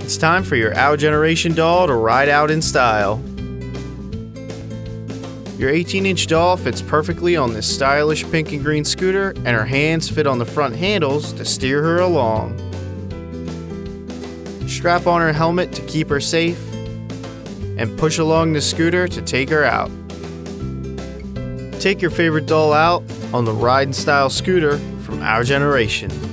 It's time for your Our Generation doll to ride out in style. Your 18-inch doll fits perfectly on this stylish pink and green scooter, and her hands fit on the front handles to steer her along. Strap on her helmet to keep her safe, and push along the scooter to take her out. Take your favorite doll out on the Ride in Style scooter from Our Generation.